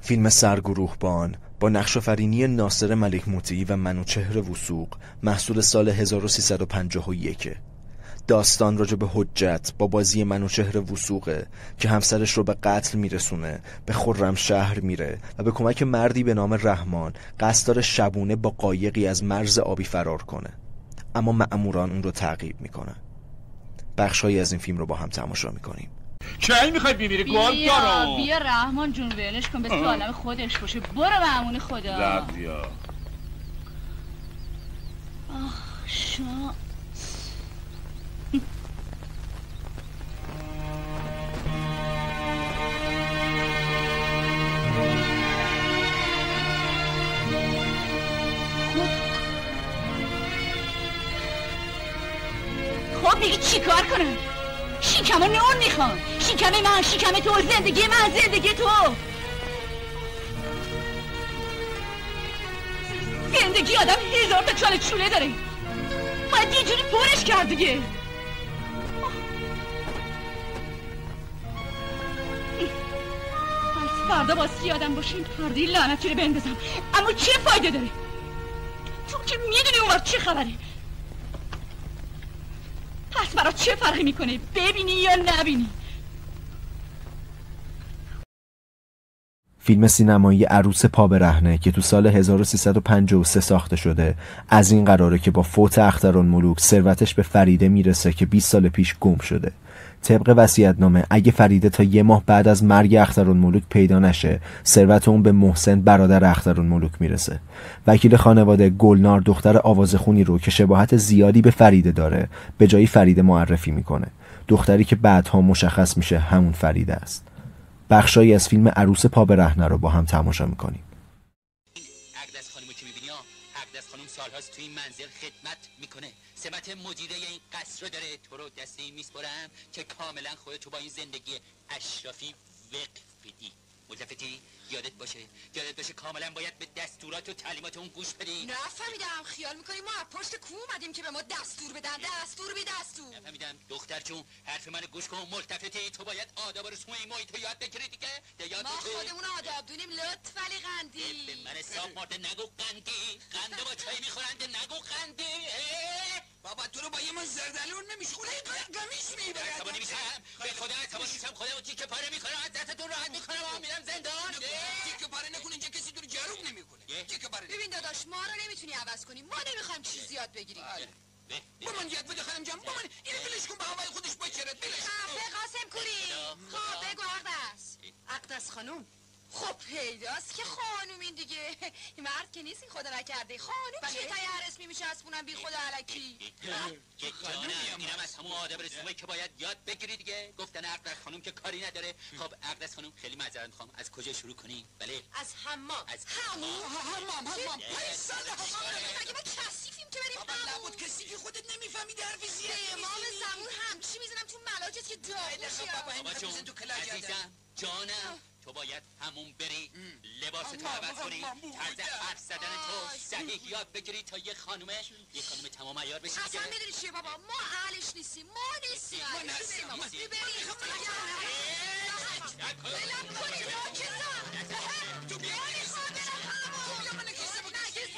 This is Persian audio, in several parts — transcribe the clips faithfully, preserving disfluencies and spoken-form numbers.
فیلم سرگروهبان با نقش‌آفرینی ناصر ملک موطیی و منوچهر وثوق محصول سال هزار و سیصد و پنجاه و یک. داستان راجع به حجت با بازی منوچهر وثوقه که همسرش رو به قتل میرسونه، به خرمشهر میره و به کمک مردی به نام رحمان قصد داره شبونه با قایقی از مرز آبی فرار کنه، اما مأموران اون رو تعقیب میکنن. بخشایی از این فیلم رو با هم تماشا میکنیم. کی میخوای بمیری گل بیا دارم؟ بیا رحمان جون ولش کن، بس تو عالم خودش باشه. برو مأمون خدا. زب بیا. آخ شما خب دیگه چی کار کنم؟ شیکم و نون میخوام. شیکم من، شیکم تو، زندگی من، زندگی تو. زندگی آدم هزار تا چاله چوله داره، باید یه جوری پرش کرد دیگه. از فردا باز یادم باشه این پرده لعنتی رو بندازم، اما چه فایده داره؟ تو که میدونی اون وقت چه خبره. پس برای چه فرقی میکنه ببینی یا نبینی؟ فیلم سینمایی عروس پا برهنه که تو سال هزار و سیصد و پنجاه و سه ساخته شده از این قراره که با فوت اخترالملوک ثروتش به فریده میرسه که بیست سال پیش گم شده. طبق وصیت‌نامه اگه فریده تا یه ماه بعد از مرگ اخترالملوک پیدا نشه، ثروت اون به محسن برادر اخترالملوک میرسه. وکیل خانواده گلنار دختر آوازخونی رو که شباهت زیادی به فریده داره به جای فریده معرفی میکنه، دختری که بعدها مشخص میشه همون فریده است. بخشایی از فیلم عروس پا برهنه رو با هم تماشا میکنیم. اقدس خانومو که میبینی ها، اقدس خانوم سالهاست تو این منزل خدمت میکنه، سمت مدیره این قصر رو داره. تو رو دسته این میسپرم که کاملا خودتو با این زندگی اشرافی وقف بدی. ملتفتی؟ یادت باشه یادت باشه کاملا باید به دستورات و تعلیمات اون گوش بدی. نفهمیدم. خیال میکنی ما از پشت کو اومدیم که به ما دستور بدن؟ دستور بی دستور. نفهمیدم دختر جون، حرف منو گوش کن. ملتفتی؟ تو باید آداب و رسوم این محیط رو یاد بگیری دیگه. یاد ما خودمون آداب دونیم. لطف ولی قندی به من حساب مرده نگو قندی. قنده با چای میخورنده نگو قندی. بابا تو رو با یه من زردالون نمیشه خونه قمیش میبره. عصبانی میشم به خدا عصبانی میشم. خودم تیکه پاره میکنم از دستتون راحت میکنم و میرم زندان. تیکه پاره نکن، اینجا کسی تو رو جاروب نمیکنه. تیکه پاره ببین داداش، ما رو نمیتونی عوض کنی. ما نمیخوایم چیزی یاد بگیریم. با من یاد بده خانم جان. با من اینو بلش کن به هوای خودش بچرد. بلش خفه قاسم کوری. خب بگو اقدس. اقدس خانوم. خب پیداست که خانومین دیگه. این مرد که نیست این خدا نکرده. خانوم چیه تا یه هر اسمی میشه اسبونم بی خدا علکی. جانم اینم از همون آداب رسومایی که باید یاد بگیری دیگه. گفتن اقدس خانوم که کاری نداره. خب اقدس خانوم خیلی معذرت میخوام، از کجا شروع کنی؟ بله از حمام. از حمام حمام حمام پنج سال حمام. مگه ما کثیفیم که بریم بابا لابد کسی که خودت نمیفهمیده حرف زیاد امام زمون همچی میزنم تو ملاجت که داغوشی. بابا جون عزیزم جانم، تو باید همون بری، لباس تو عوض کنی، طرز حرف زدن تو صحیح یاد بگیری تا یه خانومه یه خانومه تمام عیار بشی دیگه. اصلا میدونی چیه بابا، ما اهلش نیستیم. ما نیستیم ما نیستیم. ما نیستیم. بریم بلم کنی ناکسا تو بیانی خواهدرم همون یا من کسی بود نگیز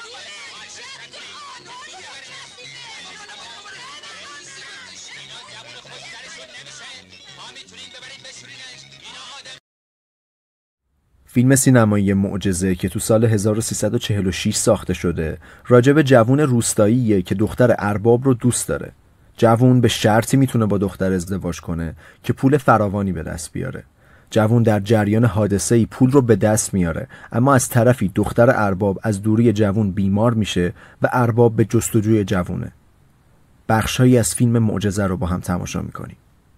اینا زبون خود درشون نمیشه. ما میتونیم ببریم بشورینش. اینا آدم. فیلم سینمایی معجزه که تو سال هزار و سیصد و چهل و شش ساخته شده راجع به جوون روستاییه که دختر ارباب رو دوست داره. جوون به شرطی میتونه با دختر ازدواج کنه که پول فراوانی به دست بیاره. جوون در جریان حادثه‌ای پول رو به دست میاره، اما از طرفی دختر ارباب از دوری جوون بیمار میشه و ارباب به جستجوی جوونه. بخشایی از فیلم معجزه رو با هم تماشا میکنیم.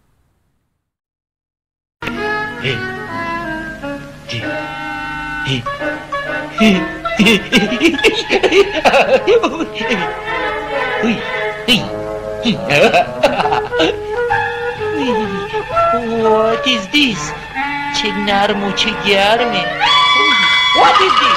هی هی هی What is this? چه نرم و چه گرمه. What is this?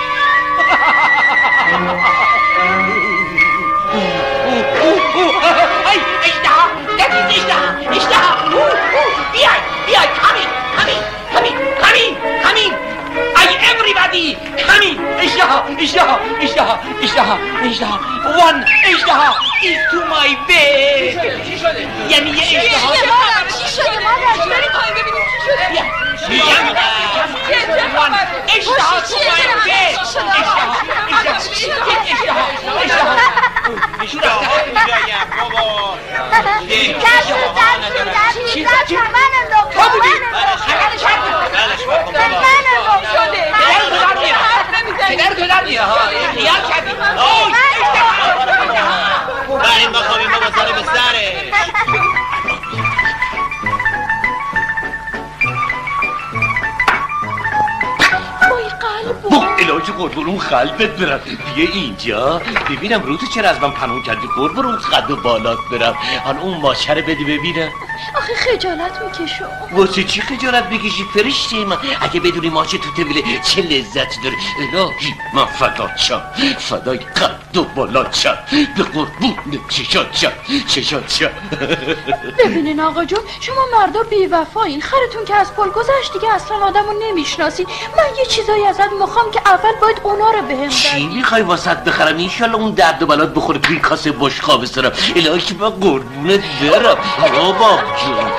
ای اشتها نتیز اشتها اشتها بیای بیای کامین کامین کامین کامین کامین I کردی همین اشتها اشتها اشتها اشتها اشتها وان اشتها is to my bed چی شده؟ یعنی یه اشتها چی شده مادر؟ بریم پایین ببینیم چی شده. میگم وان اشتها to my bed اشتها اشتها اشتها اشتها اینجایم بابا دستو دستو دستو دستو من انداخت من انداخت من انداخت پدر تو در میره ها خیال کردی بریم ما خوابیم ما با سر به سره علاج قربون اون قلبت برم بیا اینجا ببینم رو تو چرا از من پنون کردی قربون اون قد و بالات برم حالا اون ماشه رو بدی ببینم آخه خجالت میکشم واسه چی خجالت بکشی فرشته من اگه بدونی ماشه تو طویله چه لذت داره الهی من فدات شم فدای قد و بالات شم به قربون چشات شم چشات شم ببینین آقا جون شما مردا بی‌وفایین خرتون که از پل گذشت دیگه اصلا آدمو نمیشناسی من یه چیزایی ازت میخوام که اول باید اونا رو بهم بدی چی میخوای واسط بخرم انشالله اون درد و بلات بخوره توی کاسه بشقاب سرم الهی که من قربونت برم بابا جون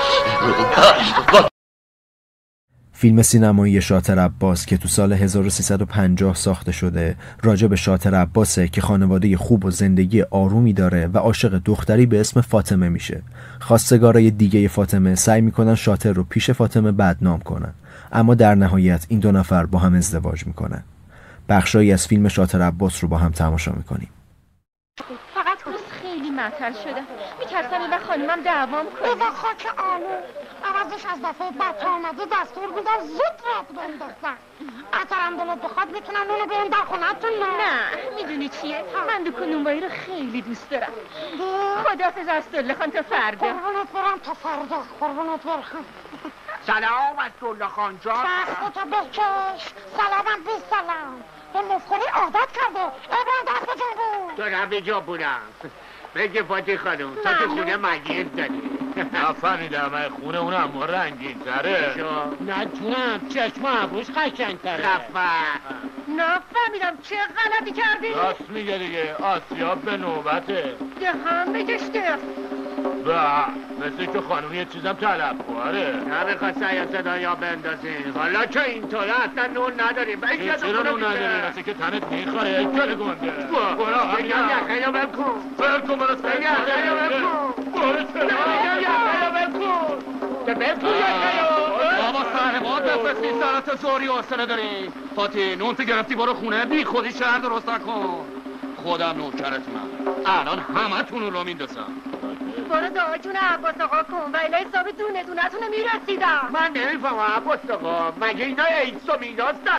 فیلم سینمایی شاطر عباس که تو سال هزار و سیصد و پنجاه ساخته شده راجع به شاطر عباسه که خانواده خوب و زندگی آرومی داره و عاشق دختری به اسم فاطمه میشه. خواستگارای دیگه فاطمه سعی میکنن شاطر رو پیش فاطمه بدنام کنن اما در نهایت این دو نفر با هم ازدواج میکنن. بخشایی از فیلم شاطر عباس رو با هم تماشا میکنیم. فقط روز خیلی معطل شدم میترسم این وقت خانمم دعوام کنه بذار خاک آلو عوضش از دفعه بدتر آمده دستور بودن زود رد بندازن اگرم دلت بخواد میتونم اونو بیان در خونه‌تون نه میدونی چیه من دکون نونوایی رو خیلی دوست دارم خداحافظ اسدالله خان تا فردا قربونت برم تا فردا قربونت برم سلام اسدالله خان جان دستتو بکش سلامم بی سلام به مفخوری عادت کرده ابراهیم دست به جا بود تو را به جا بودم بگه فاتی خانم تا تو خونه مگیز داری نفهمیدم خونه اون اما رنگین تره نه جونم چشم عبوش قشنگ تره خفه نفهمیدم چه غلطی کردی راست میگه دیگه آسیاب به نوبته یه هم بگشته با مثل که خانم یه چیزم طلب خواره نمیخواد سعی صدایا بندازین حالا که اینطوره اصلا نون نداریم چرا نون نداریم مثل که تنت میخواره کل گنده برا بگم یخه بم کن بر کن برا سر یخه بم کن برا سر یخه بم کن که بم کن یخه بابا سهرمات بفرستی سرات زوری حسنه داری فاتی نون تو گرفتی برو خونه بی خودی شهر درست نکن خودم نوکرتونم الان همه تون رو میندازم برو دعا جون عباس آقا کن و الهی حساب دونه دونتونه میرسیدم من نمیفهمم عباس آقا مگه اینا ایدز و میلاستن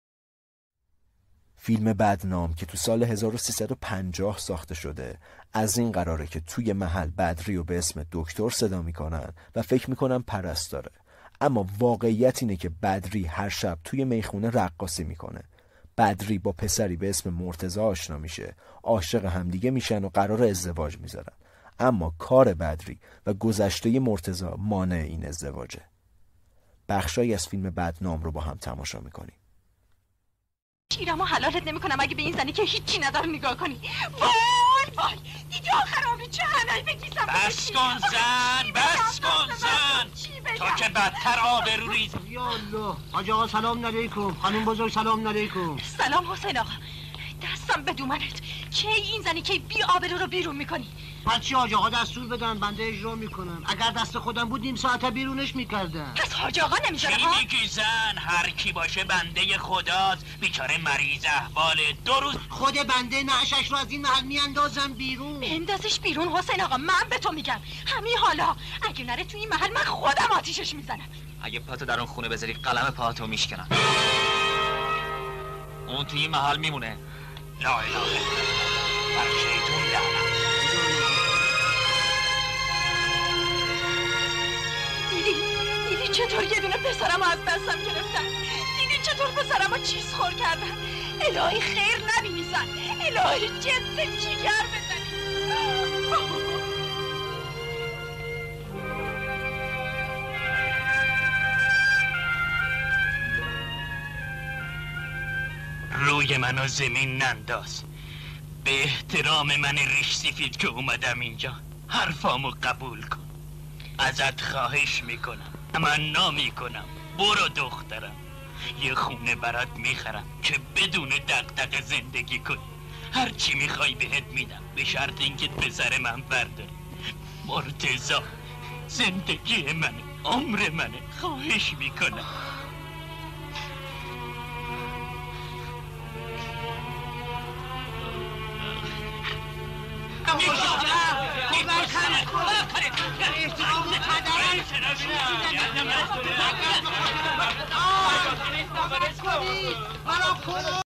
فیلم بدنام که تو سال هزار و سیصد و پنجاه ساخته شده از این قراره که توی محل بدری رو به اسم دکتر صدا میکنن و فکر میکنن پرستاره اما واقعیت اینه که بدری هر شب توی میخونه رقاصی میکنه. بدری با پسری به اسم مرتضی آشنا میشه عاشق همدیگه میشن و قرار ازدواج میذارن اما کار بدری و گذشته مرتضی مانع این ازدواجه. بخشایی از فیلم بدنام رو با هم تماشا میکنیم. شیرمو حلالت نمیکنم اگه به این زنی که هیچی نداره نگاه کنی. وای وای دیگه آخر عمری چه هنایی بگیسم بس کن زن بس کن زن تا که بدتر آبرو ریز. یا الله حاج آقا سلام علیکم خانم بزرگ سلام علیکم. سلام حسین آقا دستم به دومنت کی این زنی که بی آبرو رو بیرون میکنی؟ پس چی حاج آقا دستور بدن بنده اجرا میکنم اگر دست خودم بود نیم ساعت بیرونش میکردم. پس حاج آقا نمیذاره چی ها؟ میگی زن هر کی باشه بنده خداست بیچاره مریض احواله دو روز خود بنده نعشش رو از این محل میاندازم بیرون. بندازش بیرون حسین آقا من به تو میگم همین حالا اگه نره توی این محل من خودم آتیشش میزنم. اگه پاتو در اون خونه بذاری قلم پاتو میشکنم اون توی این محل میمونه. لا اله بر شیطون لعنت. دیدی دیدی چطور یه دونه پسرمو از دستم گرفتن؟ دیدی چطور پسرمو چیز خور کردن؟ الهی خیر نبینی زن الهی جنس جیگر بزنی. روی منو زمین ننداز. به احترام من ریش سفید که اومدم اینجا حرفامو قبول کن. ازت خواهش میکنم، تمنا میکنم، برو دخترم. یه خونه برات میخرم که بدون دغدغه زندگی کنی. هر چی میخوای بهت میدم به شرط اینکه پسر من برداری. مرتضی زندگی منه، عمر منه، خواهش میکنم. مرا